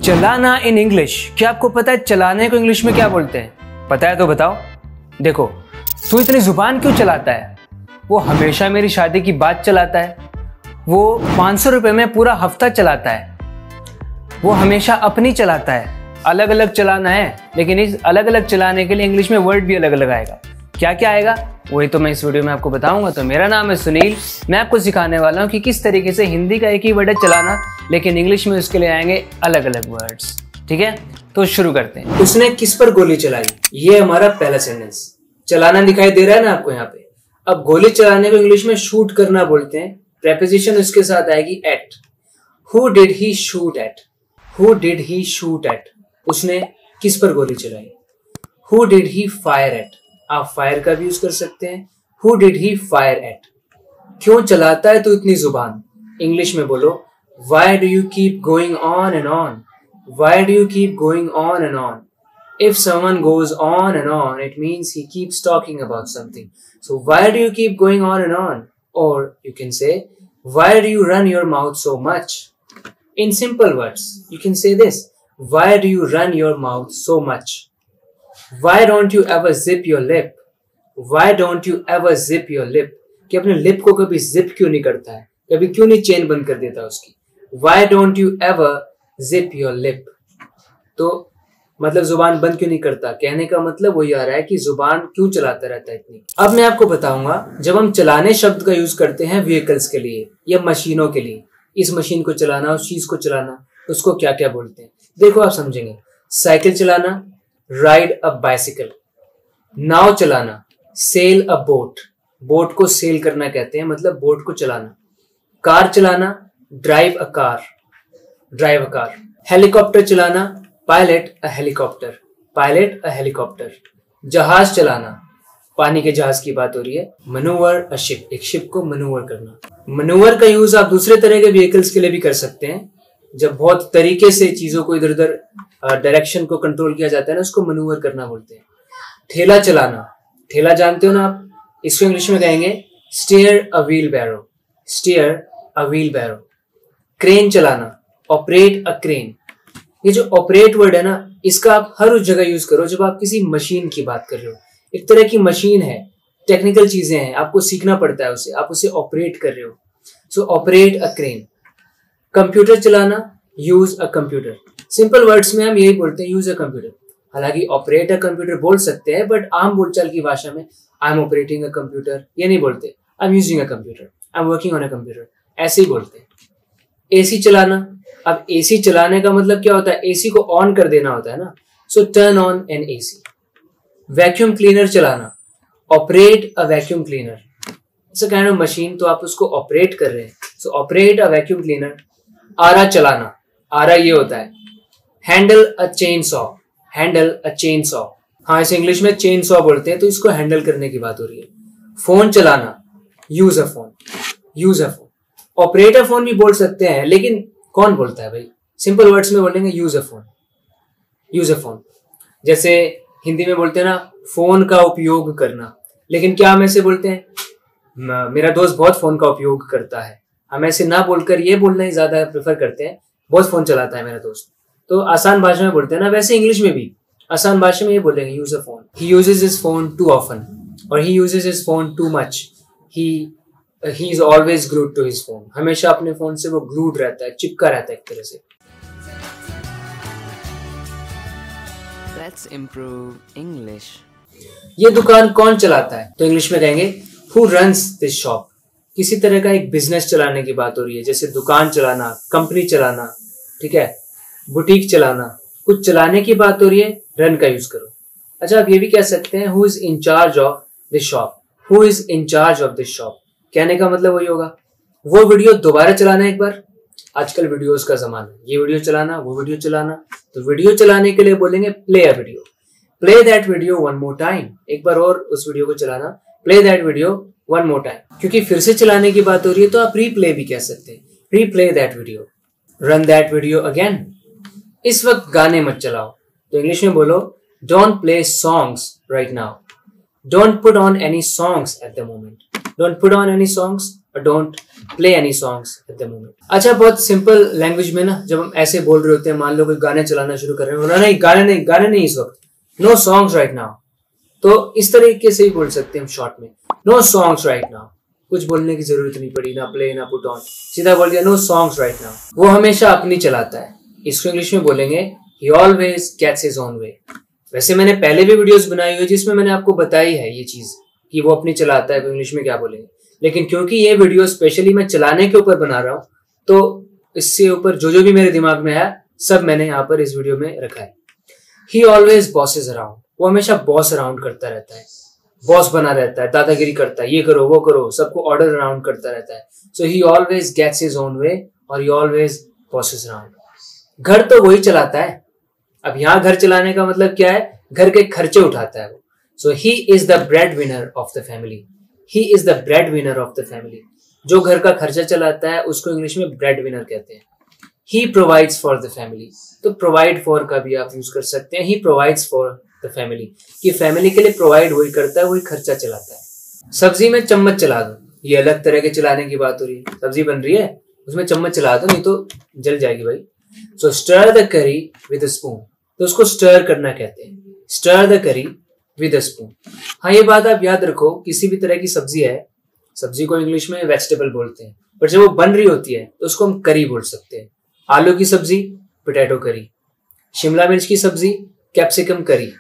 चलाना in English. क्या आपको पता है चलाने को इंग्लिश में क्या बोलते हैं? पता है तो बताओ। देखो, तू इतनी जुबान क्यों चलाता है? वो हमेशा मेरी शादी की बात चलाता है। वो 500 रुपये में पूरा हफ्ता चलाता है। वो हमेशा अपनी चलाता है। अलग अलग चलाना है, लेकिन इस अलग अलग चलाने के लिए इंग्लिश में वर्ड भी अलग अलग आएगा। क्या क्या आएगा वही तो मैं इस वीडियो में आपको बताऊंगा। तो मेरा नाम है सुनील। मैं आपको सिखाने वाला हूँ कि किस तरीके से हिंदी का एक ही वर्ड है चलाना, लेकिन इंग्लिश में उसके लिए आएंगे अलग अलग वर्ड्स। ठीक है, तो शुरू करते हैं। उसने किस पर गोली चलाई, ये हमारा पहला सेंटेंस। चलाना दिखाई दे रहा है ना आपको यहाँ पे। अब गोली चलाने को इंग्लिश में शूट करना बोलते हैं। प्रेपोजिशन उसके साथ आएगी at. Who did he shoot at? Who did he shoot at? उसने किस पर गोली चलाई। Who did he fire at? आप फायर का भी यूज कर सकते हैं। हु डिड ही फायर एट? क्यों चलाता है तू इतनी जुबान? इंग्लिश में बोलो, why do you keep going on and on? Why do you keep going on and on? If someone goes on and on, it means he keeps talking about something. So why do you keep going on and on? Or you can say, why do you run your mouth so much? In simple words, you can say this. Why do you run your mouth so much? Why don't you ever zip your lip? Why don't you ever zip your lip? कि अपने lip को कभी zip क्यों नहीं करता है? कभी क्यों नहीं चेन बंद कर देता उसकी? Why don't you ever zip your lip? तो मतलब जुबान बंद क्यों नहीं करता? कहने का मतलब वही आ रहा है कि जुबान क्यों चलाता रहता है इतनी। अब मैं आपको बताऊंगा, जब हम चलाने शब्द का यूज करते हैं व्हीकल्स के लिए या मशीनों के लिए, इस मशीन को चलाना, उस चीज को चलाना, उसको क्या क्या बोलते हैं देखो, आप समझेंगे। साइकिल चलाना, राइड अ बाइसिकल। नाव चलाना, सेल अ बोट। बोट को सेल करना कहते हैं, मतलब बोट को चलाना। कार चलाना, drive a car. Drive a car. Helicopter चलाना, pilot a helicopter. Pilot a helicopter. जहाज चलाना, पानी के जहाज की बात हो रही है। मनूवर अ शिप, एक शिप को मनूवर करना। मनूवर का यूज आप दूसरे तरह के व्हीकल्स के लिए भी कर सकते हैं। जब बहुत तरीके से चीजों को इधर उधर डायरेक्शन को कंट्रोल किया जाता है ना, उसको मनूवर करना बोलते हैं। ठेला चलाना, ठेला जानते हो ना आप, इसको इंग्लिश में कहेंगे steer a wheelbarrow. Steer a wheelbarrow. Crane चलाना, ऑपरेट अ क्रेन। ये जो ऑपरेट वर्ड है ना, इसका आप हर उस जगह यूज करो जब आप किसी मशीन की बात कर रहे हो। एक तरह की मशीन है, टेक्निकल चीजें हैं, आपको सीखना पड़ता है उसे, आप उसे ऑपरेट कर रहे हो। So operate a crane. Computer चलाना, use a computer. Simple words में हम यही बोलते हैं, यूज अ कंप्यूटर। हालांकि ऑपरेट अ कंप्यूटर बोल सकते हैं, बट आम बोलचाल की भाषा में I am operating a computer ये नहीं बोलते। I am using a computer, I am working on a computer, ऐसे ही बोलते हैं। एसी चलाना, अब एसी चलाने का मतलब क्या होता है? एसी को ऑन कर देना होता है ना। So turn on an AC. Vacuum cleaner चलाना, operate a vacuum cleaner. It's a kind of machine, तो आप उसको ऑपरेट कर रहे हैं। So operate a vacuum cleaner. आरा चलाना, आरा ये होता है handle a chainsaw. Handle a chainsaw. हाँ, इसे इंग्लिश में चेन सॉ बोलते हैं, तो इसको हैंडल करने की बात हो रही है। फोन चलाना, use a phone. Use a phone. Operate a phone भी बोल सकते हैं, लेकिन कौन बोलता है भाई? सिंपल वर्ड्स में बोलेंगे use a phone. Use a phone. जैसे हिंदी में बोलते हैं ना, फोन का उपयोग करना, लेकिन क्या हम ऐसे बोलते हैं? मेरा दोस्त बहुत फोन का उपयोग करता है। हम ऐसे ना बोलकर ये बोलना ही ज्यादा प्रेफर करते हैं, बहुत फोन चलाता है मेरा दोस्त। तो आसान भाषा में बोलते हैं ना, वैसे इंग्लिश में भी आसान भाषा में ये बोलेंगे use a phone. He uses his phone too often, और he uses his phone too much. He is always glued to his phone. हमेशा अपने फोन से वो ग्लूड रहता है, चिपका रहता है एक तरह से। Let's improve English. ये दुकान कौन चलाता है? तो इंग्लिश में कहेंगे Who runs this shop? किसी तरह का एक बिजनेस चलाने की बात हो रही है, जैसे दुकान चलाना, कंपनी चलाना, ठीक है, बुटीक चलाना, कुछ चलाने की बात हो रही है, रन का यूज करो। अच्छा, आप ये भी कह सकते हैं Who is in charge of this shop? Who is in charge of this shop? कहने का मतलब वही होगा। वो वीडियो दोबारा चलाना एक बार। आजकल वीडियोस का जमाना है, ये वीडियो चलाना, वो वीडियो चलाना। तो वीडियो चलाने के लिए बोलेंगे play a video. Play that video one more time. एक बार और उस वीडियो को चलाना। Play that video one more time. क्योंकि फिर से चलाने की बात हो रही है, तो आप रीप्ले भी कह सकते हैं। Replay that video. Run that video again. इस वक्त गाने मत चलाओ, तो इंग्लिश में बोलो don't play songs right now. Don't put on any songs at the moment. Don't put on any songs और don't play any songs at the moment. अच्छा, बहुत सिंपल लैंग्वेज में ना जब हम ऐसे बोल रहे होते हैं, मान लो कोई गाने चलाना शुरू कर रहे हैं, नहीं गाने नहीं इस वक्त, नो सॉन्ग्स राइट नाउ, तो इस तरीके से ही बोल सकते हैं हम शॉर्ट में, नो सॉन्ग्स राइट नाउ। कुछ बोलने की जरूरत नहीं पड़ी, ना प्ले ना पुट ऑन, सीधा बोल दिया नो सॉन्ग्स राइट नाउ। वो हमेशा अपनी चलाता है। इसको इंग्लिश में बोलेंगे he always gets his own way. वैसे मैंने पहले भी वीडियोस बनाई हुई जिसमें मैंने आपको बताई है ये चीज कि वो अपनी चलाता है, तो इंग्लिश में क्या बोलेंगे। लेकिन क्योंकि ये वीडियो स्पेशली मैं चलाने के ऊपर बना रहा हूँ, तो इससे ऊपर जो भी मेरे दिमाग में है सब मैंने यहाँ पर इस वीडियो में रखा है। ही ऑलवेज बॉसेस अराउंड, वो हमेशा बॉस अराउंड करता रहता है, बॉस बना रहता है, दादागिरी करता है, ये करो वो करो, सबको ऑर्डर अराउंड करता रहता है। So he always gets his own way और ही ऑलवेज बॉसेस अराउंड। घर तो वही चलाता है। अब यहाँ घर चलाने का मतलब क्या है, घर के खर्चे उठाता है वो। So he is the breadwinner of the family, he is the breadwinner of the family. जो घर का खर्चा चलाता है उसको इंग्लिश में ब्रेड विनर कहते हैं। He provides for the family, तो प्रोवाइड फॉर का भी आप यूज कर सकते हैं, he provides for the family, कि फैमिली के लिए प्रोवाइड वही करता है, वही खर्चा चलाता है। सब्जी में चम्मच चला दो, ये अलग तरह के चलाने की बात हो रही है। सब्जी बन रही है उसमें चम्मच चला दो, नहीं तो जल जाएगी भाई। So stir the curry with a spoon, तो उसको स्टर करना कहते हैं, stir the curry with a spoon. हाँ, ये बात आप याद रखो, किसी भी तरह की सब्जी है, सब्जी को इंग्लिश में वेजिटेबल बोलते हैं, पर जब वो बन रही होती है तो उसको हम करी बोल सकते हैं। आलू की सब्जी पोटैटो करी, शिमला मिर्च की सब्जी कैप्सिकम करी,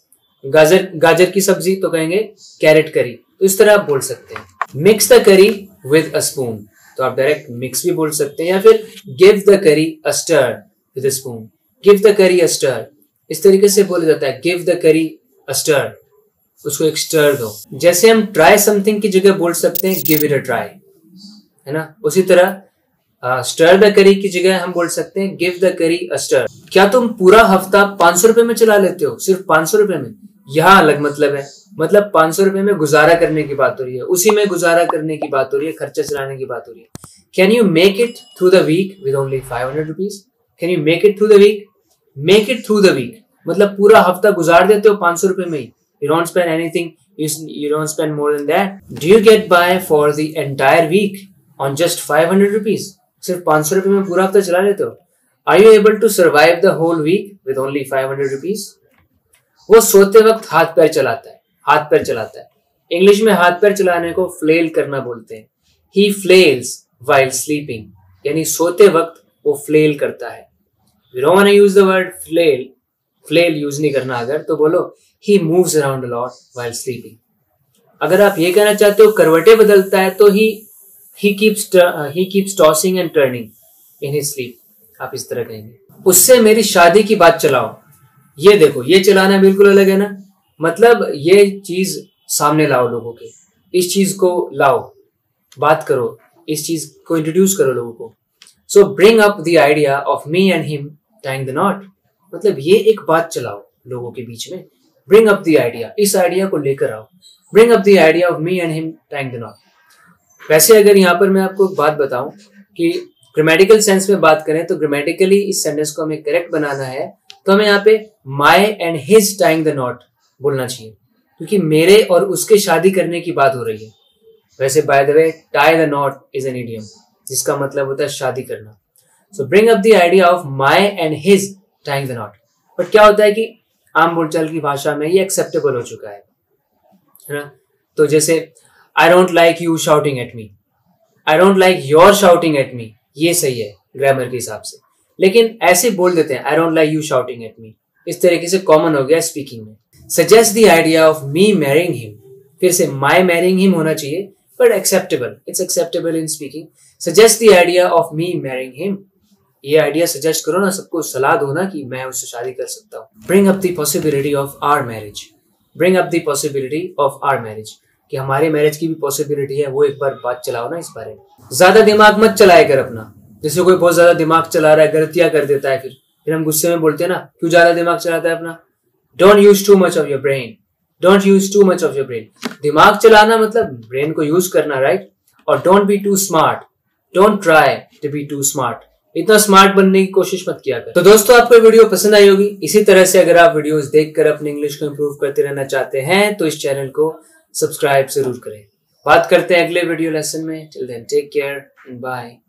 गाजर की सब्जी तो कहेंगे कैरेट करी, तो इस तरह आप बोल सकते हैं। Mix the curry with a spoon, तो आप डायरेक्ट मिक्स भी बोल सकते हैं, या फिर give the curry a stir with a spoon, give the curry a stir, इस तरीके से बोला जाता है, give the curry a stir, उसको एक स्टर दो। जैसे हम ट्राई समथिंग की जगह बोल सकते हैं गिव इट अ ट्राई, है ना, उसी तरह स्टर द करी की जगह हम बोल सकते हैं give the curry a stir. क्या तुम पूरा हफ्ता 500 रुपए में चला लेते हो, सिर्फ 500 रुपए में? यहाँ अलग मतलब है, मतलब 500 रुपए में गुजारा करने की बात हो रही है, उसी में गुजारा करने की बात हो रही है, खर्चा चलाने की बात हो रही है। Can you make it through the week with only 500 rupees? Can you make it through the week? Make it through the week मतलब पूरा हफ्ता गुजार देते हो 500 रुपए में ही, you don't spend anything, you don't spend more than that. Do you get by for the entire week on just 500 rupees? सिर्फ 500 रुपए में पूरा हफ्ता चला लेते हो? Are you able to survive the whole week with only 500 rupees? वो सोते वक्त हाथ पैर चलाता है, हाथ पैर चलाता है। इंग्लिश में हाथ पैर चलाने को फ्लेल करना बोलते हैं। He flails while sleeping, यानी सोते वक्त वो फ्लेल करता है। We don't want to use the word flail, flail use नहीं करना, अगर तो बोलो he moves around a lot while sleeping। अगर आप ये कहना चाहते हो करवटें बदलता है, तो he keeps tossing and turning in his sleep, आप इस तरह कहेंगे। उससे मेरी शादी की बात चलाओ, ये देखो, ये चलाना बिल्कुल अलग है ना, मतलब ये चीज सामने लाओ लोगों के, इस चीज को लाओ, बात करो, इस चीज को इंट्रोड्यूस करो लोगों को। So bring up the idea of me and him tying the knot, मतलब ये एक बात चलाओ लोगों के बीच में। ब्रिंग अप द आइडिया, इस आइडिया को लेकर आओ। Bring up the idea of me and him tying the knot. वैसे अगर यहाँ पर मैं आपको एक बात बताऊं कि ग्रामेटिकल सेंस में बात करें, तो ग्रामेटिकली इस सेंटेंस को हमें करेक्ट बनाना है, तो हमें यहाँ पे my and his tying the knot बोलना चाहिए, क्योंकि मेरे और उसके शादी करने की बात हो रही है। वैसे by the way tie the knot is an idiom, जिसका मतलब होता है शादी करना। So bring up the idea of my and his tying the knot. But क्या होता है कि आम बोलचाल की भाषा में ये एक्सेप्टेबल हो चुका है ना। तो जैसे I don't like you shouting at me, I don't like your shouting at me, ये सही है ग्रामर के हिसाब से, लेकिन ऐसे बोल देते हैं I don't like you shouting at me, इस तरीके से कॉमन हो गया स्पीकिंग में। Suggest the idea of me marrying him, फिर से माई मैरिंग हिम होना चाहिए, but acceptable, it's acceptable in speaking. Suggest the idea of me marrying him, ये आइडिया सजेस्ट करो ना, सबको सलाह दो ना कि मैं उससे शादी कर सकता हूँ। Bring up the possibility of our marriage, bring up the possibility of our marriage, कि हमारे मैरिज की भी पॉसिबिलिटी है, वो एक बार बात चलाओ ना इस बारे में। ज्यादा दिमाग मत चलाया कर अपना, जैसे कोई बहुत ज्यादा दिमाग चला रहा है, गलतियां कर देता है, फिर हम गुस्से में बोलते हैं ना, क्यों ज्यादा दिमाग चलाता है अपना। Don't use too much of your brain, don't use too much of your brain. दिमाग चलाना मतलब ब्रेन को यूज करना, राइट। और don't be too smart, don't try to be too smart, इतना स्मार्ट बनने की कोशिश मत किया कर। तो दोस्तों आपको वीडियो पसंद आई होगी। इसी तरह से अगर आप वीडियोस देखकर अपने इंग्लिश को इंप्रूव करते रहना चाहते हैं तो इस चैनल को सब्सक्राइब जरूर करें। बात करते हैं अगले वीडियो लेसन में। Till then take care and bye.